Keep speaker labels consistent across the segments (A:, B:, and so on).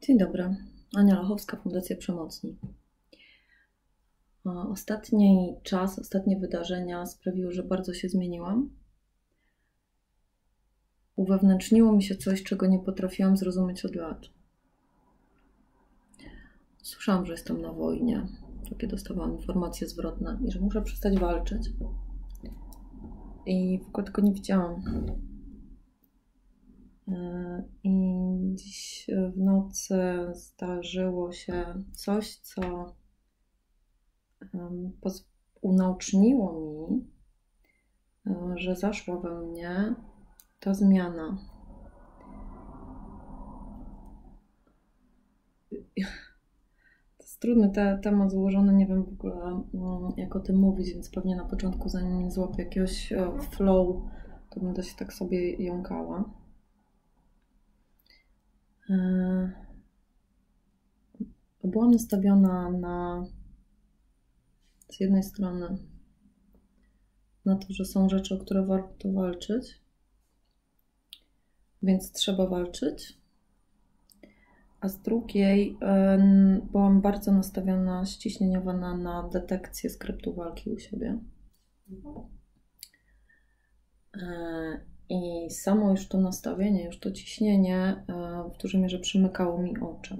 A: Dzień dobry, Ania Lachowska, Fundacja Przemocni. Ostatni czas, ostatnie wydarzenia sprawiły, że bardzo się zmieniłam. Uwewnętrzniło mi się coś, czego nie potrafiłam zrozumieć od lat. Słyszałam, że jestem na wojnie. Takie dostawałam informacje zwrotne i że muszę przestać walczyć. I w ogóle tego nie widziałam. I dziś w nocy zdarzyło się coś, co unaoczniło mi, że zaszła we mnie ta zmiana. To jest trudny temat złożony, nie wiem w ogóle jak o tym mówić, więc pewnie na początku, zanim nie złapię jakiegoś flow, to będę się tak sobie jąkała. Byłam nastawiona z jednej strony na to, że są rzeczy, o które warto walczyć, więc trzeba walczyć, a z drugiej byłam bardzo nastawiona, ściśnieniowana na detekcję skryptu walki u siebie. I samo już to nastawienie, już to ciśnienie w dużej mierze przymykało mi oczy.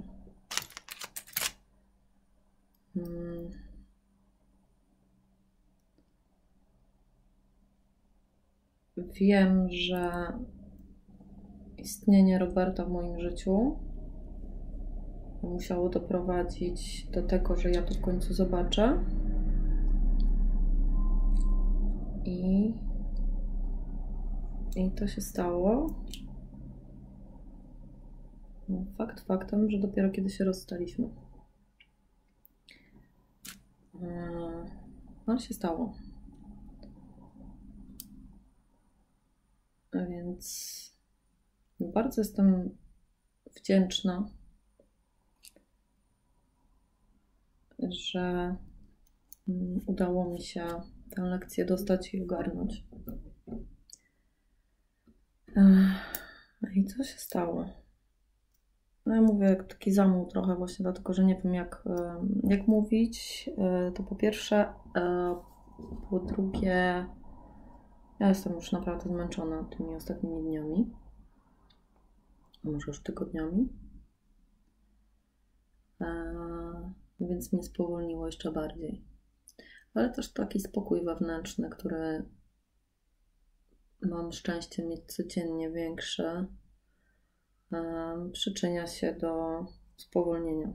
A: Wiem, że istnienie Roberta w moim życiu musiało doprowadzić do tego, że ja to w końcu zobaczę. I to się stało. Fakt faktem, że dopiero kiedy się rozstaliśmy. Ale się stało. Więc bardzo jestem wdzięczna, że udało mi się tę lekcję dostać i ogarnąć. I co się stało? No ja mówię jak taki zamuł trochę właśnie dlatego, że nie wiem jak mówić. To po pierwsze, po drugie ja jestem już naprawdę zmęczona tymi ostatnimi dniami, a może już tygodniami, więc mnie spowolniło jeszcze bardziej. Ale też taki spokój wewnętrzny, który mam szczęście mieć codziennie większy, przyczynia się do spowolnienia.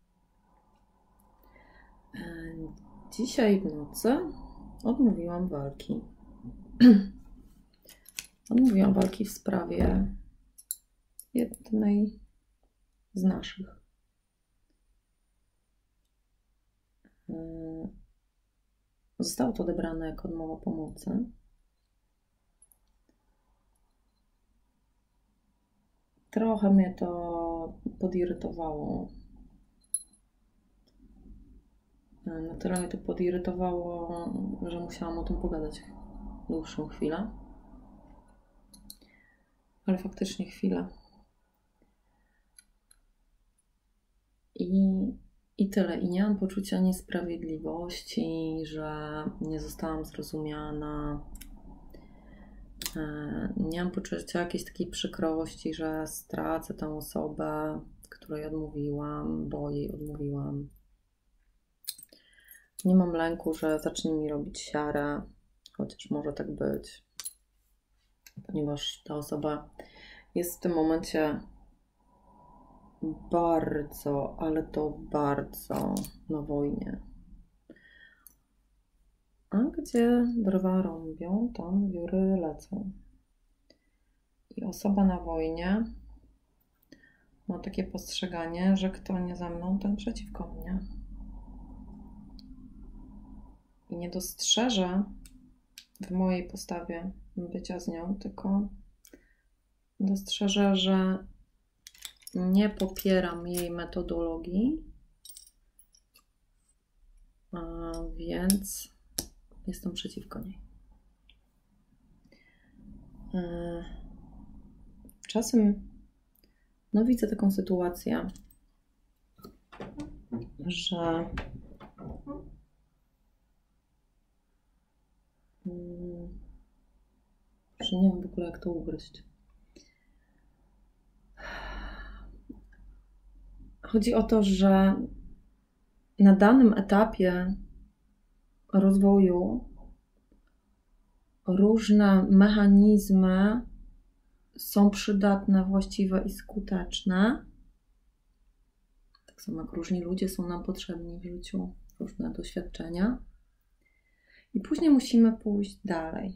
A: Dzisiaj w nocy odmówiłam walki. Odmówiłam walki w sprawie jednej z naszych. Zostało to odebrane jako odmowa pomocy. Trochę mnie to podirytowało. Na tyle mnie to podirytowało, że musiałam o tym pogadać dłuższą chwilę. Ale faktycznie chwilę. I tyle. I nie mam poczucia niesprawiedliwości, że nie zostałam zrozumiana. Nie mam poczucia jakiejś takiej przykrości, że stracę tę osobę, której odmówiłam, bo jej odmówiłam. Nie mam lęku, że zacznie mi robić siarę, chociaż może tak być, ponieważ ta osoba jest w tym momencie bardzo, ale to bardzo na wojnie. A gdzie drwa rąbią, tam wióry lecą. I osoba na wojnie ma takie postrzeganie, że kto nie ze mną, ten przeciwko mnie. I nie dostrzeże w mojej postawie bycia z nią, tylko dostrzeże, że nie popieram jej metodologii, więc jestem przeciwko niej. Czasem widzę taką sytuację, że nie wiem w ogóle, jak to ugryźć. Chodzi o to, że na danym etapie rozwoju różne mechanizmy są przydatne, właściwe i skuteczne. Tak samo jak różni ludzie są nam potrzebni w życiu, różne doświadczenia. I później musimy pójść dalej.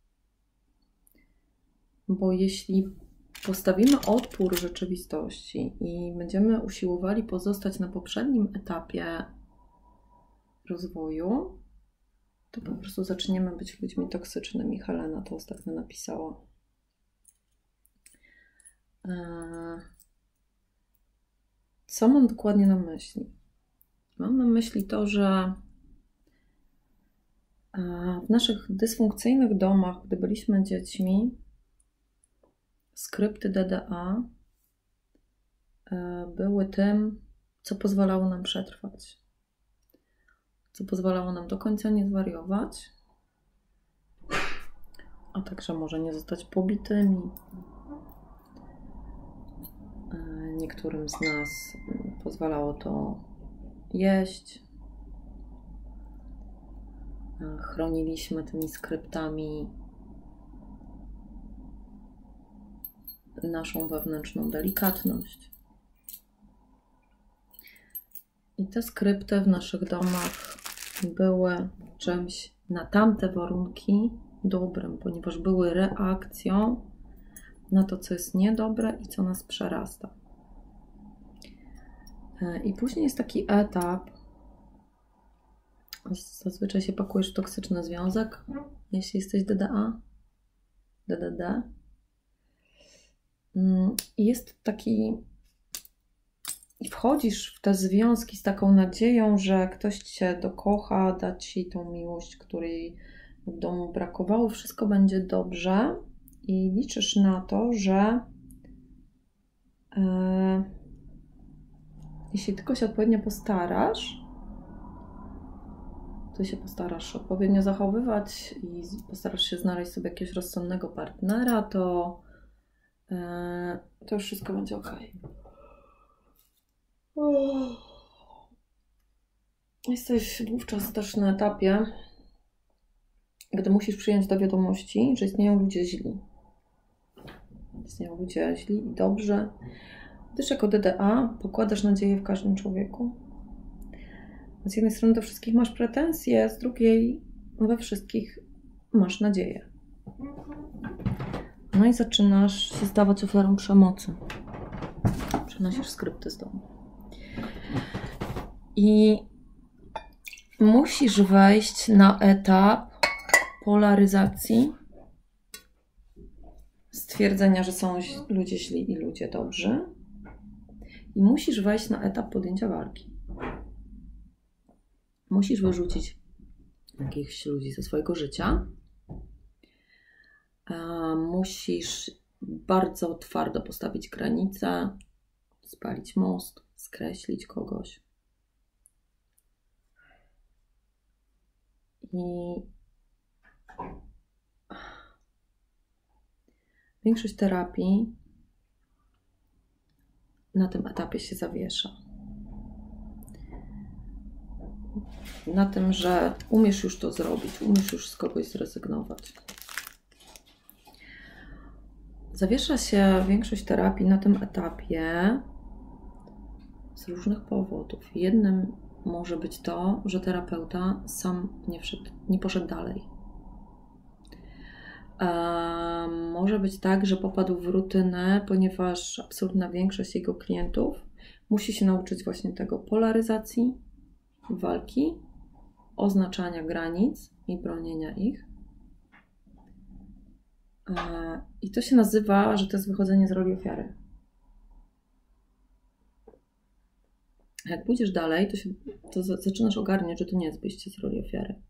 A: Bo jeśli postawimy odpór rzeczywistości i będziemy usiłowali pozostać na poprzednim etapie rozwoju, to po prostu zaczniemy być ludźmi toksycznymi. Helena to ostatnio napisała. Co mam dokładnie na myśli? Mam na myśli to, że w naszych dysfunkcyjnych domach, gdy byliśmy dziećmi, skrypty DDA były tym, co pozwalało nam przetrwać. Co pozwalało nam do końca nie zwariować, a także może nie zostać pobitymi. Niektórym z nas pozwalało to jeść. Chroniliśmy tymi skryptami naszą wewnętrzną delikatność. I te skrypty w naszych domach były czymś na tamte warunki dobrym, ponieważ były reakcją na to, co jest niedobre i co nas przerasta. I później jest taki etap, zazwyczaj się pakujesz w toksyczny związek, jeśli jesteś DDA, DDD. I jest taki, i wchodzisz w te związki z taką nadzieją, że ktoś cię dokocha, da ci tą miłość, której w domu brakowało, wszystko będzie dobrze i liczysz na to, że jeśli tylko się odpowiednio postarasz, to się postarasz odpowiednio zachowywać i postarasz się znaleźć sobie jakiegoś rozsądnego partnera, to już wszystko będzie ok. Jesteś wówczas też na etapie, gdy musisz przyjąć do wiadomości, że istnieją ludzie źli. Istnieją ludzie źli i dobrzy. Gdyż jako DDA pokładasz nadzieję w każdym człowieku. Z jednej strony do wszystkich masz pretensje, z drugiej we wszystkich masz nadzieję. No i zaczynasz się stawać ofiarą przemocy. Przenosisz skrypty z domu. I musisz wejść na etap polaryzacji, stwierdzenia, że są ludzie źli i ludzie dobrzy. I musisz wejść na etap podjęcia walki. Musisz wyrzucić jakichś ludzi ze swojego życia. Musisz bardzo twardo postawić granicę, spalić most, skreślić kogoś. I większość terapii na tym etapie się zawiesza. Na tym, że umiesz już to zrobić, umiesz już z kogoś zrezygnować. Zawiesza się większość terapii na tym etapie z różnych powodów. Jednym może być to, że terapeuta sam nie poszedł dalej. Może być tak, że popadł w rutynę, ponieważ absolutna większość jego klientów musi się nauczyć właśnie tego polaryzacji, walki, oznaczania granic i bronienia ich. I to się nazywa, że to jest wychodzenie z roli ofiary. Jak pójdziesz dalej, to zaczynasz ogarniać, że to nie jest wyjście z roli ofiary.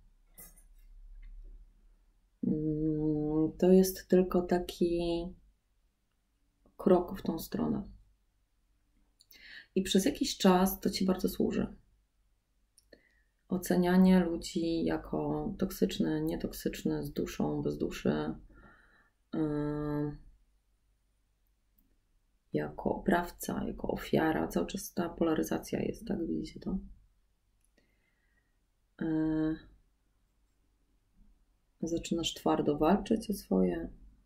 A: To jest tylko taki krok w tą stronę. I przez jakiś czas to ci bardzo służy. ocenianie ludzi jako toksyczne, nietoksyczne, z duszą, bez duszy, jako oprawca, jako ofiara. Cały czas ta polaryzacja jest, tak? Widzicie to? Zaczynasz twardo walczyć o swoje.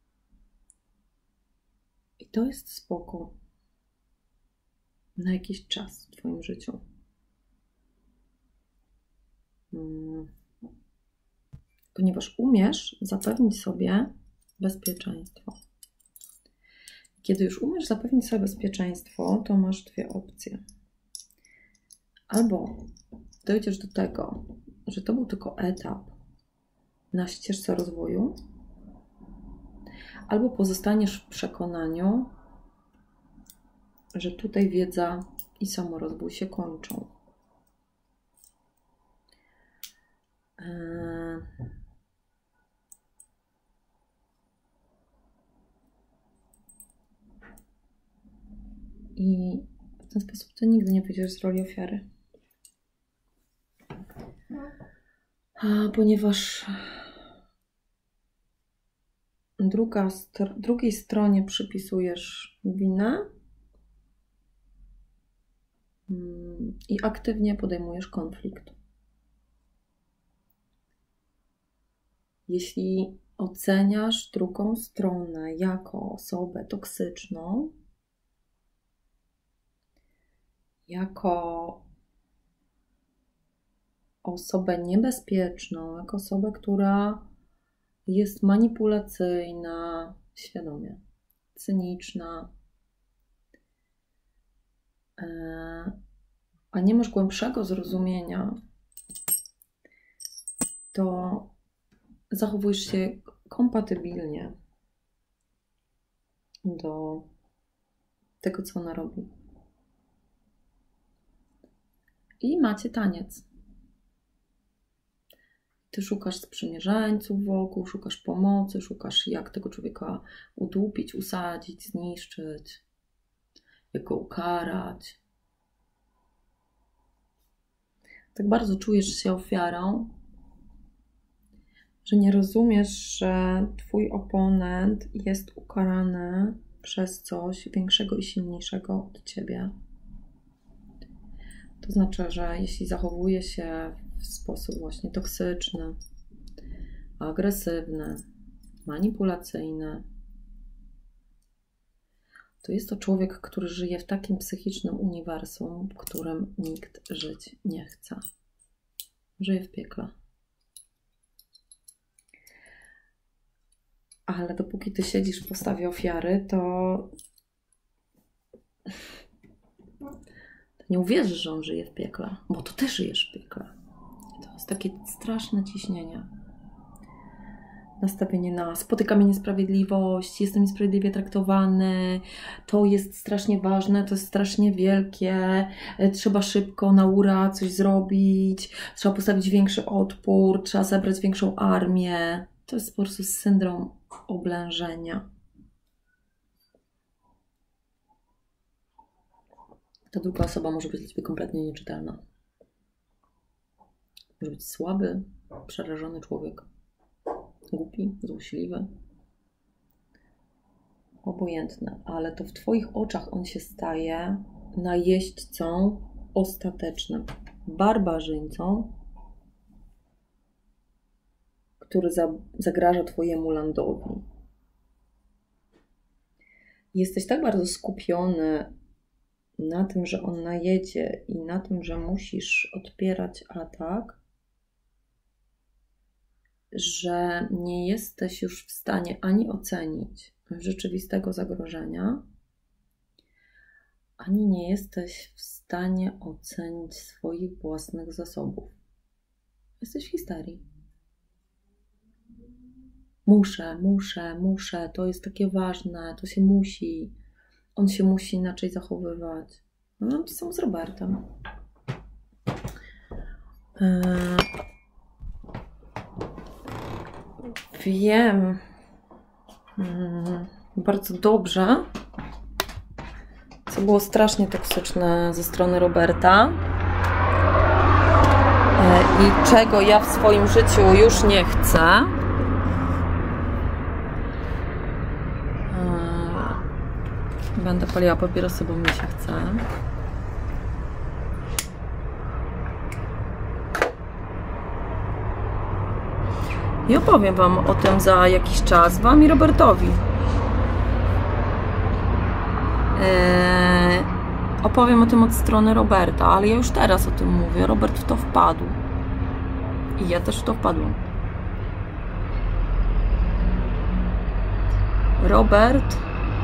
A: I to jest spoko. Na jakiś czas w Twoim życiu. Ponieważ umiesz zapewnić sobie bezpieczeństwo. Kiedy już umiesz zapewnić sobie bezpieczeństwo, to masz dwie opcje. Albo dojdziesz do tego, że to był tylko etap na ścieżce rozwoju, albo pozostaniesz w przekonaniu, że tutaj wiedza i samorozwój się kończą. I w ten sposób ty nigdy nie wyjdziesz z roli ofiary. Ponieważ drugiej stronie przypisujesz winę i aktywnie podejmujesz konflikt. Jeśli oceniasz drugą stronę jako osobę toksyczną, jako osobę niebezpieczną, jako osobę, która jest manipulacyjna, świadomie, cyniczna, a nie masz głębszego zrozumienia, to zachowujesz się kompatybilnie do tego, co ona robi. I macie taniec. Ty szukasz sprzymierzeńców wokół, szukasz pomocy, szukasz jak tego człowieka udupić, usadzić, zniszczyć, jak go ukarać. Tak bardzo czujesz się ofiarą, że nie rozumiesz, że twój oponent jest ukarany przez coś większego i silniejszego od ciebie. To znaczy, że jeśli zachowuje się w sposób właśnie toksyczny, agresywny, manipulacyjny, to jest to człowiek, który żyje w takim psychicznym uniwersum, w którym nikt żyć nie chce. Żyje w piekle. Ale dopóki ty siedzisz w postawie ofiary, to nie uwierzysz, że on żyje w piekle, bo to ty żyjesz w piekle. To jest takie straszne ciśnienie. Nastawienie na spotyka mnie niesprawiedliwość, jestem niesprawiedliwie traktowany, to jest strasznie ważne, to jest strasznie wielkie, trzeba szybko na ura coś zrobić, trzeba postawić większy odpór, trzeba zebrać większą armię. To jest po prostu syndrom oblężenia. Ta druga osoba może być dla ciebie kompletnie nieczytelna. Może być słaby, przerażony człowiek. Głupi, złośliwy. Obojętny. Ale to w twoich oczach on się staje najeźdźcą ostatecznym. Barbarzyńcą, który zagraża twojemu landowi. Jesteś tak bardzo skupiony na tym, że on najedzie i na tym, że musisz odpierać atak, że nie jesteś już w stanie ani ocenić rzeczywistego zagrożenia, ani nie jesteś w stanie ocenić swoich własnych zasobów. Jesteś w histerii. Muszę, to jest takie ważne, to się musi, on się musi inaczej zachowywać. No mam to samo z Robertem. Wiem bardzo dobrze, co było strasznie toksyczne ze strony Roberta. i czego ja w swoim życiu już nie chcę. Będę paliła papierosy, bo mi się chce. I opowiem Wam o tym za jakiś czas, Wam i Robertowi. Opowiem o tym od strony Roberta, ale ja już teraz o tym mówię. Robert w to wpadł. I ja też w to wpadłam. Robert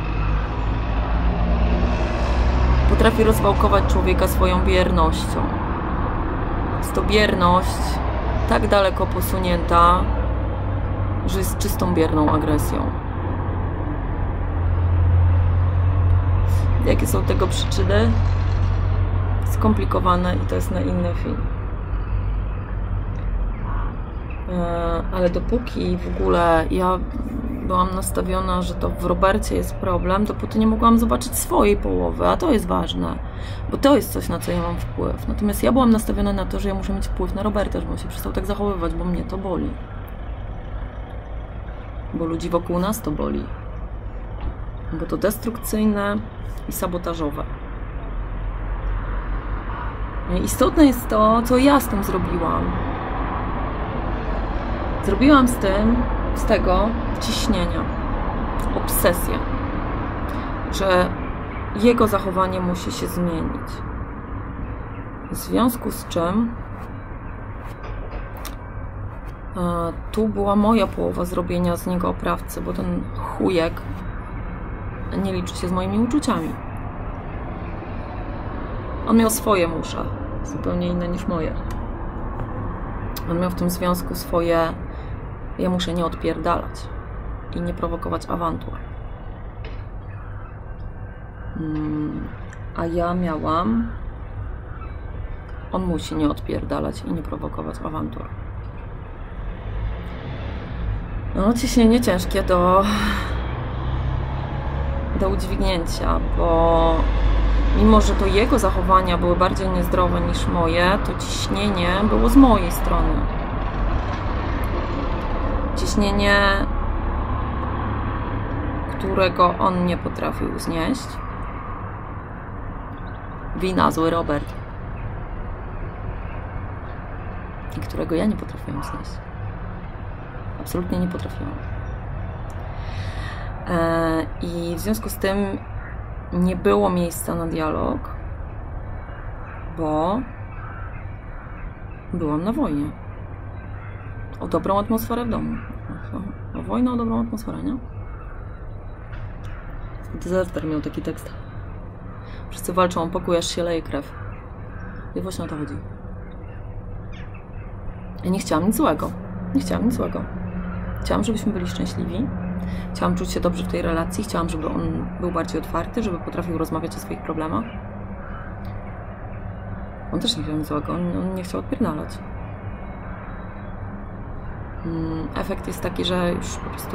A: potrafi rozwałkować człowieka swoją biernością. Jest to bierność tak daleko posunięta, że jest czystą bierną agresją. Jakie są tego przyczyny? Skomplikowane i to jest na inny film. Ale dopóki w ogóle ja byłam nastawiona, że to w Robercie jest problem, dopóty nie mogłam zobaczyć swojej połowy, a to jest ważne, bo to jest coś, na co ja mam wpływ. Natomiast ja byłam nastawiona na to, że ja muszę mieć wpływ na Roberta, żeby on się przestał tak zachowywać, bo mnie to boli. Bo ludzi wokół nas to boli. Bo to destrukcyjne i sabotażowe. Istotne jest to, co ja z tym zrobiłam. Zrobiłam z tego ciśnienia, obsesję, że jego zachowanie musi się zmienić. W związku z czym tu była moja połowa zrobienia z niego oprawcy, bo ten chujek nie liczy się z moimi uczuciami. On miał swoje musze, zupełnie inne niż moje. On miał w tym związku swoje: ja muszę nie odpierdalać i nie prowokować awantur. A ja miałam: on musi nie odpierdalać i nie prowokować awantur. No, ciśnienie ciężkie do udźwignięcia, bo mimo, że to jego zachowania były bardziej niezdrowe niż moje, to ciśnienie było z mojej strony. Ciśnienie, którego on nie potrafił znieść. Wina, zły Robert. I którego ja nie potrafiłam znieść. Absolutnie nie potrafiłam. I w związku z tym nie było miejsca na dialog, bo byłam na wojnie. O dobrą atmosferę w domu. O wojnę, o dobrą atmosferę, nie? Dezerter miał taki tekst. Wszyscy walczą o pokój, aż się leje krew. I właśnie o to chodzi. Ja nie chciałam nic złego. Nie chciałam nic złego. Chciałam, żebyśmy byli szczęśliwi. Chciałam czuć się dobrze w tej relacji. Chciałam, żeby on był bardziej otwarty, żeby potrafił rozmawiać o swoich problemach. On też nie chciał nic złego. On nie chciał odpierdalać. Efekt jest taki, że już po prostu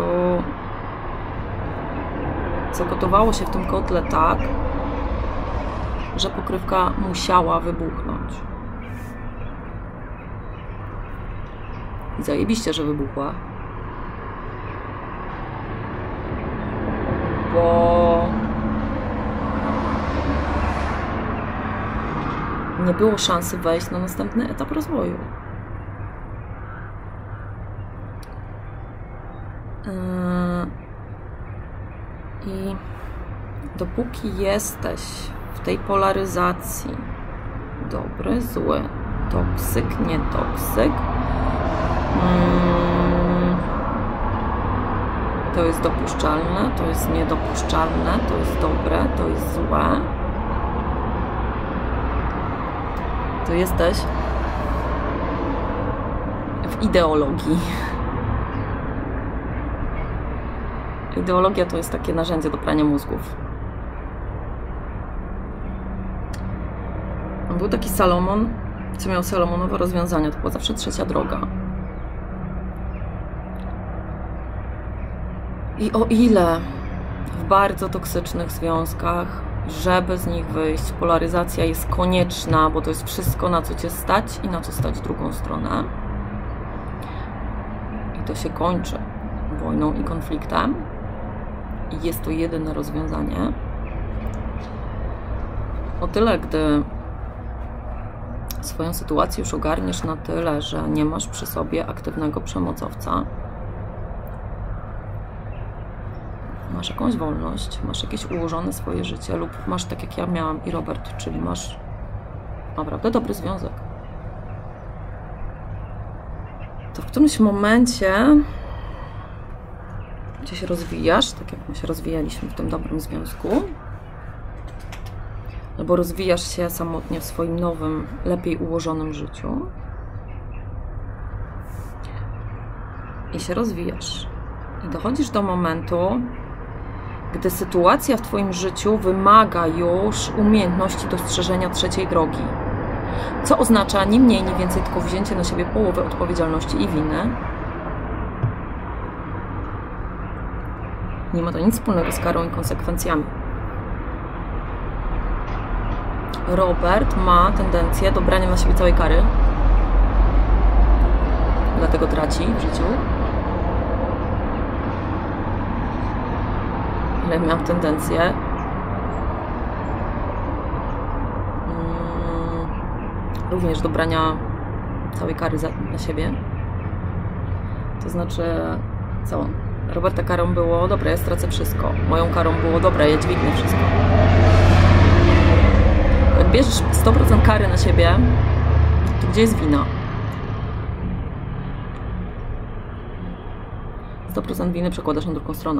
A: zagotowało się w tym kotle tak, że pokrywka musiała wybuchnąć. I zajebiście, że wybuchła. Bo nie było szansy wejść na następny etap rozwoju. I dopóki jesteś w tej polaryzacji dobry, zły, toksyk, nietoksyk, to jest dopuszczalne, to jest niedopuszczalne, to jest dobre, to jest złe, to jesteś w ideologii. Ideologia to jest takie narzędzie do prania mózgów. Był taki Salomon, co miał Salomonowe rozwiązania, to była zawsze trzecia droga. I o ile w bardzo toksycznych związkach żeby z nich wyjść. Polaryzacja jest konieczna, bo to jest wszystko, na co cię stać i na co stać drugą stronę. I to się kończy wojną i konfliktem. I jest to jedyne rozwiązanie. O tyle, gdy swoją sytuację już ogarniesz na tyle, że nie masz przy sobie aktywnego przemocowca, masz jakąś wolność, masz jakieś ułożone swoje życie lub masz tak jak ja miałam i Robert, czyli masz naprawdę dobry związek, to w którymś momencie gdzie się rozwijasz, tak jak my się rozwijaliśmy w tym dobrym związku, albo rozwijasz się samotnie w swoim nowym, lepiej ułożonym życiu i się rozwijasz. I dochodzisz do momentu, gdy sytuacja w twoim życiu wymaga już umiejętności dostrzeżenia trzeciej drogi. Co oznacza ni mniej, ni więcej, tylko wzięcie na siebie połowy odpowiedzialności i winy. Nie ma to nic wspólnego z karą i konsekwencjami. Robert ma tendencję do brania na siebie całej kary. Dlatego traci w życiu. Ale miałam tendencję również do brania całej kary na siebie. To znaczy co? Roberta karą było, dobra, ja stracę wszystko. Moją karą było, dobra, ja dźwignę wszystko. Jak bierzesz 100% kary na siebie, to gdzie jest wina? 100% winy przekładasz na drugą stronę.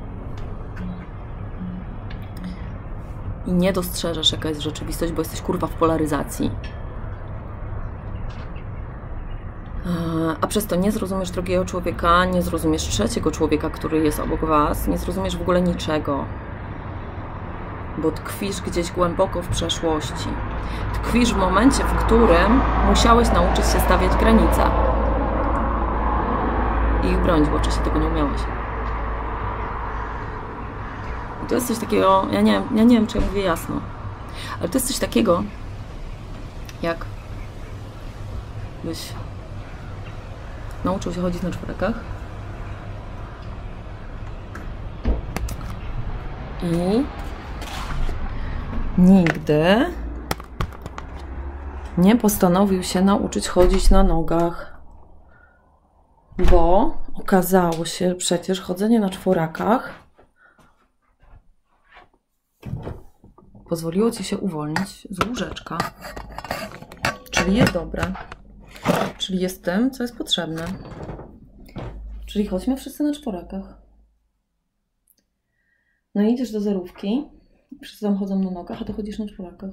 A: I nie dostrzeżesz, jaka jest rzeczywistość, bo jesteś kurwa w polaryzacji. A przez to nie zrozumiesz drugiego człowieka, nie zrozumiesz trzeciego człowieka, który jest obok was, nie zrozumiesz w ogóle niczego. Bo tkwisz gdzieś głęboko w przeszłości. Tkwisz w momencie, w którym musiałeś nauczyć się stawiać granice. I ich bronić, bo wcześniej tego nie umiałeś. I to jest coś takiego, ja nie wiem, czy ja mówię jasno, ale to jest coś takiego, jak byś nauczył się chodzić na czworakach i nigdy nie postanowił się nauczyć chodzić na nogach, bo okazało się, że przecież chodzenie na czworakach pozwoliło ci się uwolnić z łóżeczka, czyli jest dobre. Czyli jest tym, co jest potrzebne. Czyli chodźmy wszyscy na czworakach. No i idziesz do zerówki, wszyscy tam chodzą na nogach, a ty chodzisz na czworakach.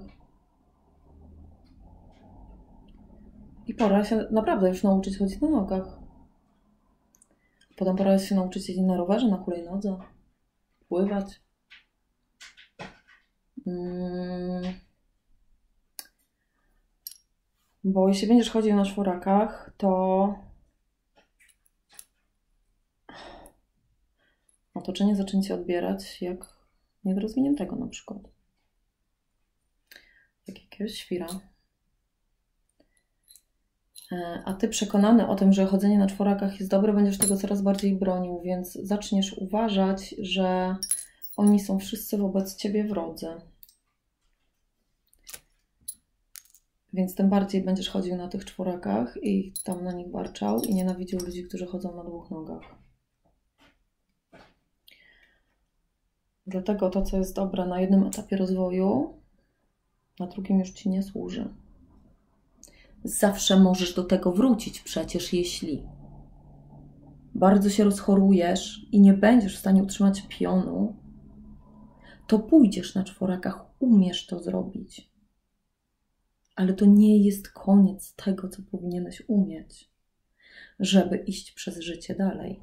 A: I pora się naprawdę już nauczyć chodzić na nogach. Potem pora się nauczyć jeździć na rowerze, na hulajnodze, pływać. Bo jeśli będziesz chodził na czworakach, to otoczenie zacznie cię odbierać jak niedorozwiniętego na przykład. Jak jakiegoś świra. A ty przekonany o tym, że chodzenie na czworakach jest dobre, będziesz tego coraz bardziej bronił, więc zaczniesz uważać, że oni są wszyscy wobec ciebie wrodzy. Więc tym bardziej będziesz chodził na tych czworakach i tam na nich barczał i nienawidził ludzi, którzy chodzą na dwóch nogach. Dlatego to, co jest dobre na jednym etapie rozwoju, na drugim już ci nie służy. Zawsze możesz do tego wrócić przecież, jeśli bardzo się rozchorujesz i nie będziesz w stanie utrzymać pionu, to pójdziesz na czworakach, umiesz to zrobić. Ale to nie jest koniec tego, co powinieneś umieć, żeby iść przez życie dalej.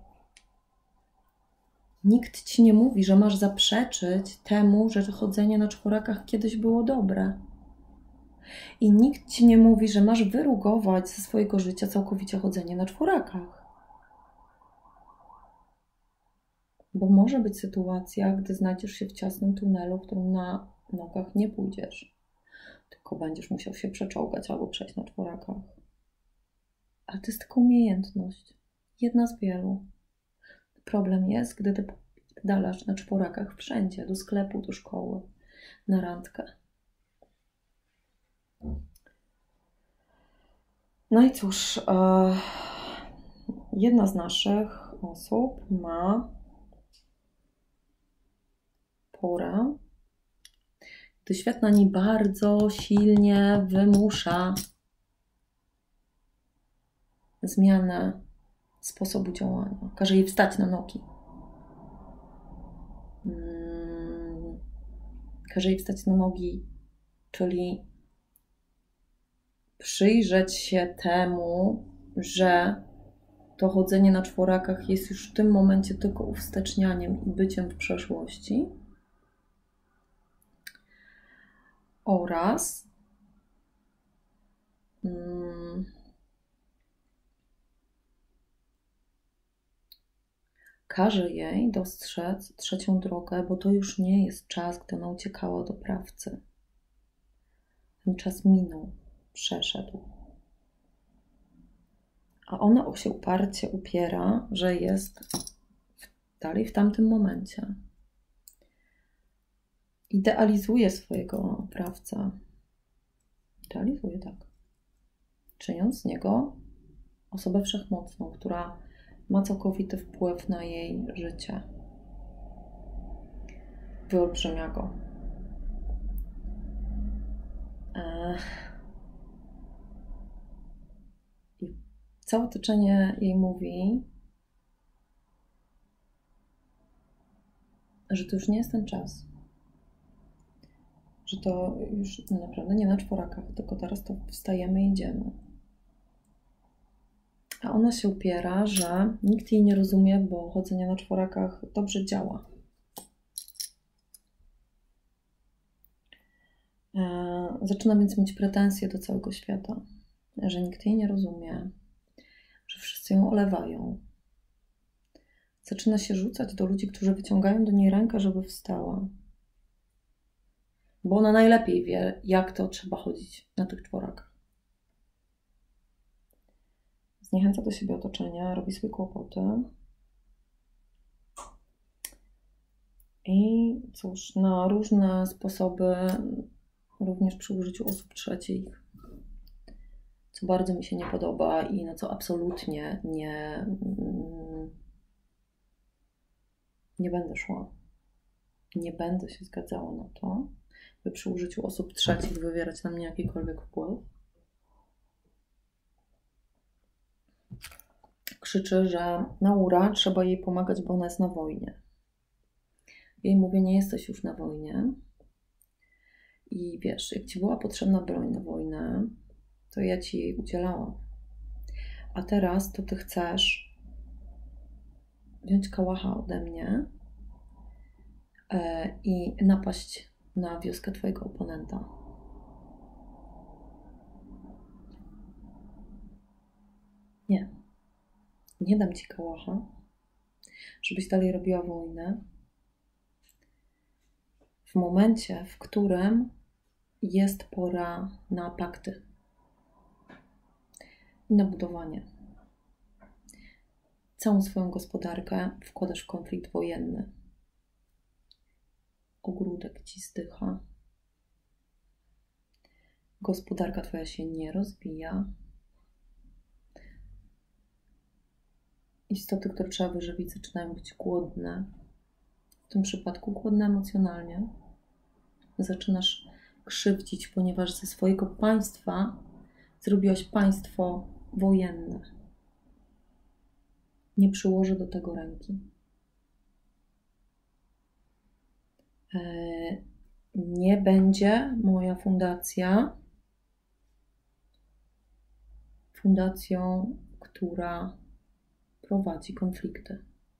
A: Nikt ci nie mówi, że masz zaprzeczyć temu, że chodzenie na czworakach kiedyś było dobre. I nikt ci nie mówi, że masz wyrugować ze swojego życia całkowicie chodzenie na czworakach. Bo może być sytuacja, gdy znajdziesz się w ciasnym tunelu, w którym na nogach nie pójdziesz, tylko będziesz musiał się przeczołgać albo przejść na czworakach. Ale to jest tylko umiejętność. Jedna z wielu. Problem jest, gdy ty dalasz na czworakach wszędzie, do sklepu, do szkoły, na randkę. No i cóż, jedna z naszych osób ma porę, gdy świat na niej bardzo silnie wymusza zmianę sposobu działania. Każe jej wstać na nogi. Każe jej wstać na nogi, czyli przyjrzeć się temu, że to chodzenie na czworakach jest już w tym momencie tylko uwstecznianiem i byciem w przeszłości. Oraz każe jej dostrzec trzecią drogę, bo to już nie jest czas, gdy ona uciekała od oprawcy. Ten czas minął, przeszedł. A ona się uparcie upiera, że jest dalej w tamtym momencie. Idealizuje swojego oprawcę. Idealizuje, tak. Czyniąc z niego osobę wszechmocną, która ma całkowity wpływ na jej życie. Wyolbrzymia go. I całe otoczenie jej mówi, że to już nie jest ten czas. Że to już naprawdę nie na czworakach, tylko teraz to wstajemy i idziemy. A ona się upiera, że nikt jej nie rozumie, bo chodzenie na czworakach dobrze działa. Zaczyna więc mieć pretensje do całego świata, że nikt jej nie rozumie, że wszyscy ją olewają. Zaczyna się rzucać do ludzi, którzy wyciągają do niej rękę, żeby wstała. Bo ona najlepiej wie, jak to trzeba chodzić na tych czworakach. Zniechęca do siebie otoczenia, robi sobie kłopoty. I cóż, na różne sposoby, również przy użyciu osób trzecich, co bardzo mi się nie podoba i na co absolutnie nie będę szła. Nie będę się zgadzała na to, by przy użyciu osób trzecich wywierać na mnie jakikolwiek wpływ. Krzyczy, że Naura, trzeba jej pomagać, bo ona jest na wojnie. Jej mówię, nie jesteś już na wojnie. I wiesz, jak ci była potrzebna broń na wojnę, to ja ci jej udzielałam. A teraz to ty chcesz wziąć kałacha ode mnie i napaść na wioskę twojego oponenta. Nie. Nie dam ci kałacha, żebyś dalej robiła wojnę. W momencie, w którym jest pora na pakty i na budowanie. Całą swoją gospodarkę wkładasz w konflikt wojenny. Ogródek ci zdycha. Gospodarka twoja się nie rozwija. Istoty, które trzeba wyżywić, zaczynają być głodne. W tym przypadku głodne emocjonalnie. Zaczynasz krzywdzić, ponieważ ze swojego państwa zrobiłaś państwo wojenne. Nie przyłożę do tego ręki. Nie będzie moja fundacja fundacją, która prowadzi konflikty,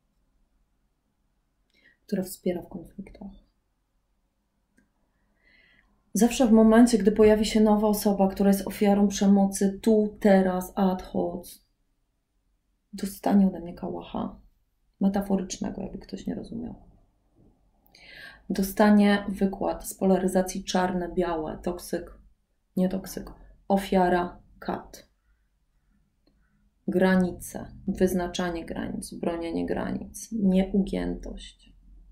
A: która wspiera w konfliktach. Zawsze w momencie, gdy pojawi się nowa osoba, która jest ofiarą przemocy tu, teraz, ad hoc, dostanie ode mnie kałacha. Metaforycznego, jakby ktoś nie rozumiał. dostanie wykład z polaryzacji czarne-białe, toksyk, nie toksyk, ofiara, kat. Granice, wyznaczanie granic, bronienie granic, nieugiętość,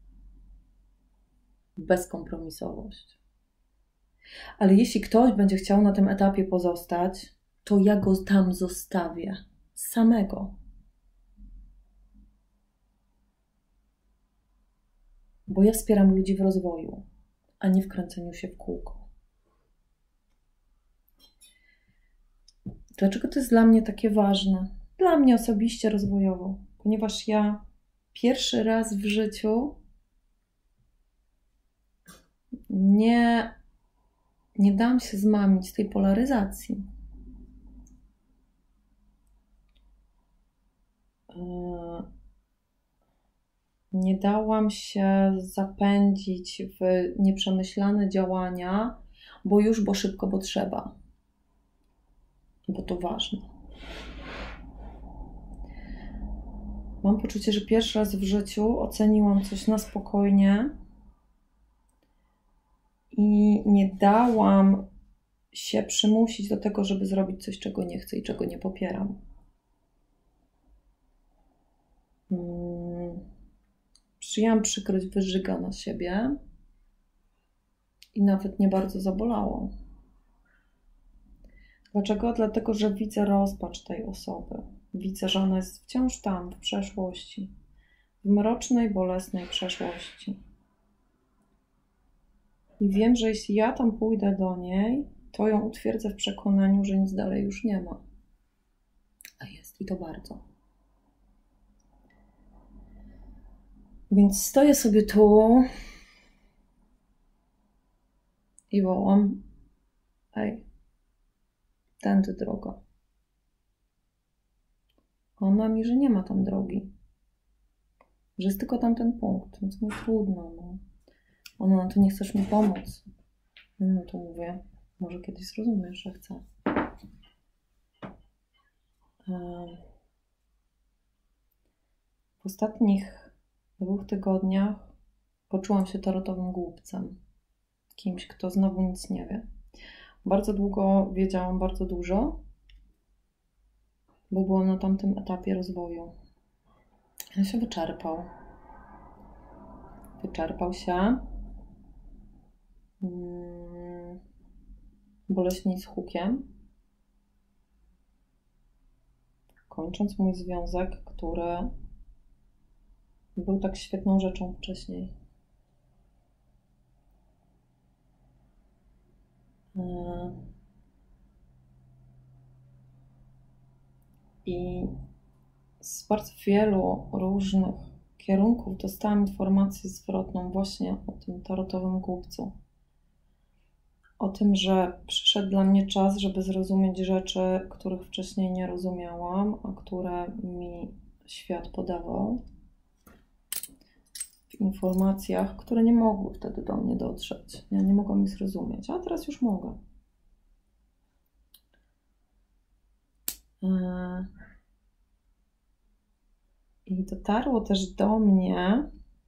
A: bezkompromisowość. Ale jeśli ktoś będzie chciał na tym etapie pozostać, to ja go tam zostawię samego. Bo ja wspieram ludzi w rozwoju, a nie w kręceniu się w kółko. Dlaczego to jest dla mnie takie ważne? Dla mnie osobiście rozwojowo, ponieważ ja pierwszy raz w życiu nie dam się zmamić tej polaryzacji. Nie dałam się zapędzić w nieprzemyślane działania, bo szybko, bo trzeba. Bo to ważne. Mam poczucie, że pierwszy raz w życiu oceniłam coś na spokojnie i nie dałam się przymusić do tego, żeby zrobić coś, czego nie chcę i czego nie popieram. Przyjęłam przykrość wyżyga na siebie i nawet nie bardzo zabolało. Dlaczego? Dlatego, że widzę rozpacz tej osoby. Widzę, że ona jest wciąż tam, w przeszłości. W mrocznej, bolesnej przeszłości. I wiem, że jeśli ja tam pójdę do niej, to ją utwierdzę w przekonaniu, że nic dalej już nie ma. A jest i to bardzo. Więc stoję sobie tu i wołam: ej, tędy droga. Ona mi, że nie ma tam drogi. Że jest tylko tamten punkt, więc mi trudno. No. Ona, to nie chcesz mi pomóc. No to mówię, może kiedyś zrozumiesz, że chcę. W ostatnich 2 tygodniach poczułam się tarotowym głupcem. Kimś, kto znowu nic nie wie. Bardzo długo wiedziałam bardzo dużo, bo byłam na tamtym etapie rozwoju. On się wyczerpał. Wyczerpał się. Boleśnie i z hukiem. Kończąc mój związek, który był tak świetną rzeczą wcześniej. I z bardzo wielu różnych kierunków dostałam informację zwrotną właśnie o tym tarotowym głupcu. O tym, że przyszedł dla mnie czas, żeby zrozumieć rzeczy, których wcześniej nie rozumiałam, a które mi świat podawał w informacjach, które nie mogły wtedy do mnie dotrzeć. Ja nie mogłam ich zrozumieć, a teraz już mogę. I dotarło też do mnie,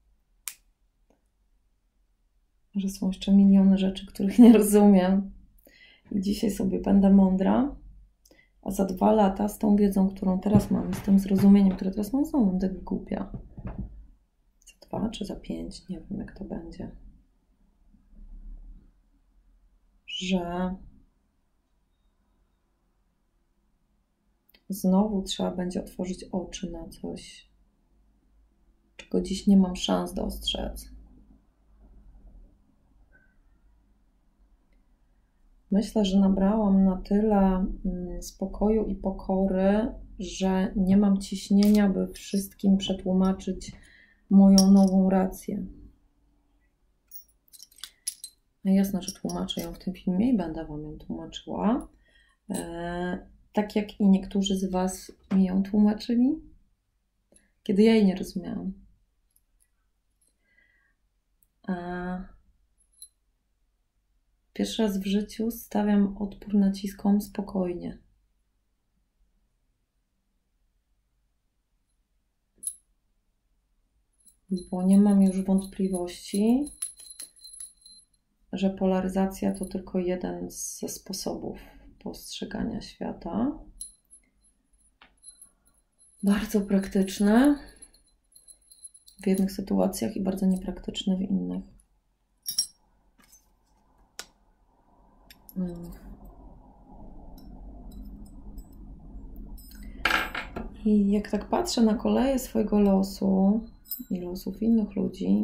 A: że są jeszcze miliony rzeczy, których nie rozumiem. I dzisiaj sobie będę mądra, a za 2 lata z tą wiedzą, którą teraz mam, z tym zrozumieniem, które teraz mam, znowu będę głupia. Za 2 czy za 5, nie wiem jak to będzie. Że znowu trzeba będzie otworzyć oczy na coś, czego dziś nie mam szans dostrzec. Myślę, że nabrałam na tyle spokoju i pokory, że nie mam ciśnienia, by wszystkim przetłumaczyć moją nową rację. No jasne, że tłumaczę ją w tym filmie i będę Wam ją tłumaczyła. Tak jak i niektórzy z Was mi ją tłumaczyli, kiedy ja jej nie rozumiałam. Pierwszy raz w życiu stawiam odpór naciskom spokojnie. Bo nie mam już wątpliwości, że polaryzacja to tylko jeden ze sposobów postrzegania świata. Bardzo praktyczny w jednych sytuacjach i bardzo niepraktyczny w innych. I jak tak patrzę na koleje swojego losu i losów innych ludzi,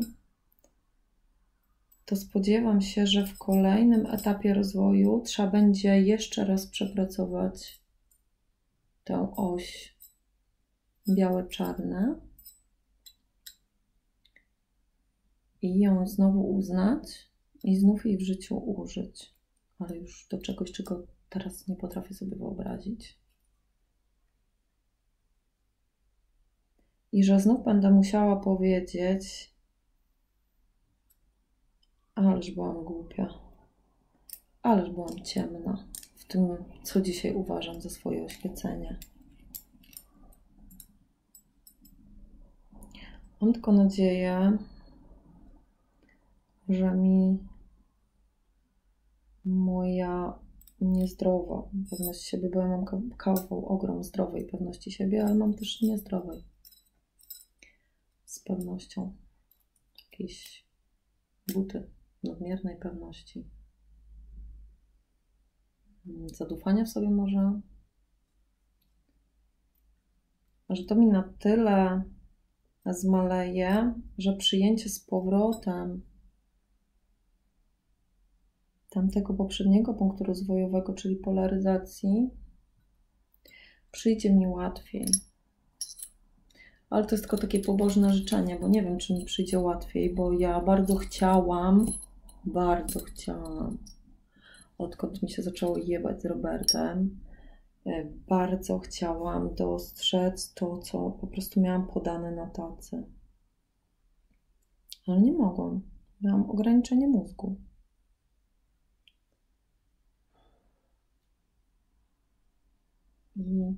A: to spodziewam się, że w kolejnym etapie rozwoju trzeba będzie jeszcze raz przepracować tę oś białe-czarne i ją znowu uznać i znów jej w życiu użyć, ale już do czegoś, czego teraz nie potrafię sobie wyobrazić. I że znów będę musiała powiedzieć: ależ byłam głupia, ależ byłam ciemna w tym, co dzisiaj uważam za swoje oświecenie. Mam tylko nadzieję, że mi moja niezdrowa pewność siebie, bo ja mam ogrom zdrowej pewności siebie, ale mam też niezdrowej z pewnością. Jakieś buty nadmiernej pewności. Zadufania w sobie może. Że to mi na tyle zmaleje, że przyjęcie z powrotem tamtego poprzedniego punktu rozwojowego, czyli polaryzacji, przyjdzie mi łatwiej. Ale to jest tylko takie pobożne życzenie, bo nie wiem, czy mi przyjdzie łatwiej, bo ja bardzo chciałam, odkąd mi się zaczęło jebać z Robertem, bardzo chciałam dostrzec to, co po prostu miałam podane na tacy. Ale nie mogłam. Miałam ograniczenie mózgu. I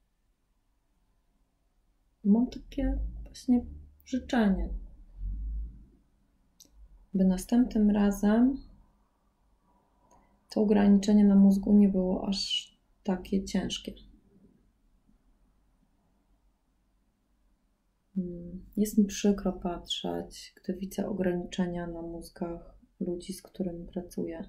A: mam takie właśnie życzenie, by następnym razem to ograniczenie na mózgu nie było aż takie ciężkie. Jest mi przykro patrzeć, gdy widzę ograniczenia na mózgach ludzi, z którymi pracuję.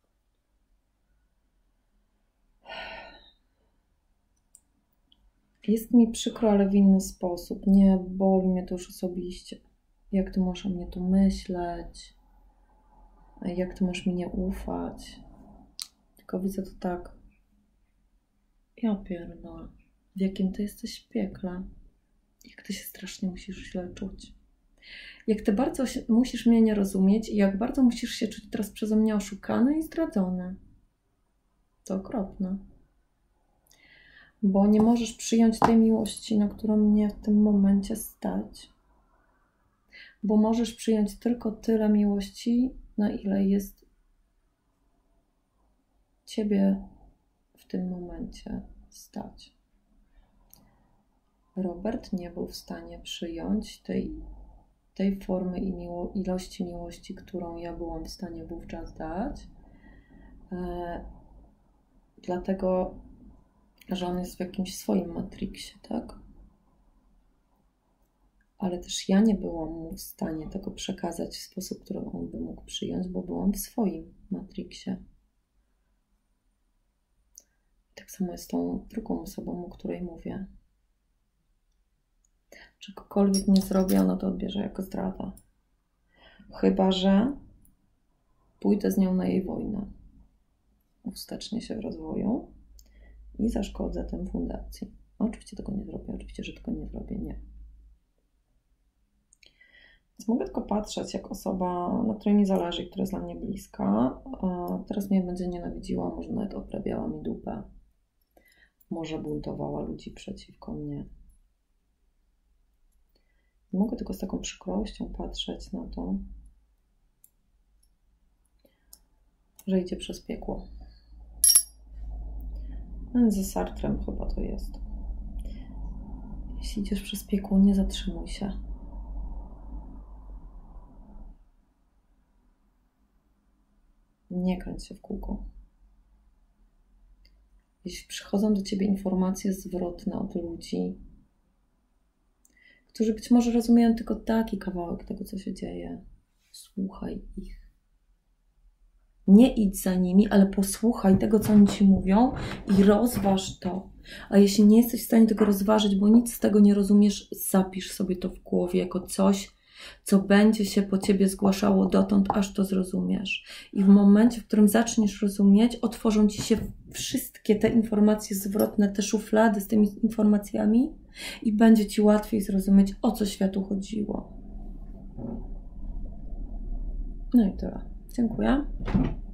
A: Jest mi przykro, ale w inny sposób. Nie boli mnie to już osobiście. Jak ty możesz o mnie tu myśleć? Jak ty możesz mi nie ufać? Tylko widzę to tak. Ja pierdolę. W jakim ty jesteś piekle. Jak ty się strasznie musisz źle czuć. Jak ty bardzo musisz mnie nie rozumieć i jak bardzo musisz się czuć teraz przeze mnie oszukany i zdradzony. To okropne. Bo nie możesz przyjąć tej miłości, na którą mnie w tym momencie stać. Bo możesz przyjąć tylko tyle miłości, na ile jest ciebie w tym momencie stać. Robert nie był w stanie przyjąć tej formy i ilości miłości, którą ja byłam w stanie wówczas dać. Dlatego, że on jest w jakimś swoim matriksie, tak? Ale też ja nie byłam mu w stanie tego przekazać w sposób, który on by mógł przyjąć, bo byłam w swoim matriksie. Tak samo jest z tą drugą osobą, o której mówię. Czegokolwiek nie zrobię, ona to odbierze jako zdrada. Chyba że pójdę z nią na jej wojnę. Wstecznie się w rozwoju i zaszkodzę tym fundacji. Oczywiście tego nie zrobię, oczywiście, że tego nie zrobię, nie. Więc mogę tylko patrzeć, jak osoba, na której mi zależy i która jest dla mnie bliska, teraz mnie będzie nienawidziła, może nawet oprawiała mi dupę, może buntowała ludzi przeciwko mnie. Mogę tylko z taką przykrością patrzeć na to, że idzie przez piekło. Ze Sartrem chyba to jest. Jeśli idziesz przez piekło, nie zatrzymuj się. Nie kręć się w kółko. Jeśli przychodzą do Ciebie informacje zwrotne od ludzi, którzy być może rozumieją tylko taki kawałek tego, co się dzieje, słuchaj ich. Nie idź za nimi, ale posłuchaj tego, co oni Ci mówią i rozważ to. A jeśli nie jesteś w stanie tego rozważyć, bo nic z tego nie rozumiesz, zapisz sobie to w głowie jako coś, co będzie się po Ciebie zgłaszało dotąd, aż to zrozumiesz. I w momencie, w którym zaczniesz rozumieć, otworzą Ci się wszystkie te informacje zwrotne, te szuflady z tymi informacjami i będzie Ci łatwiej zrozumieć, o co światu chodziło. No i tyle. Dziękuję.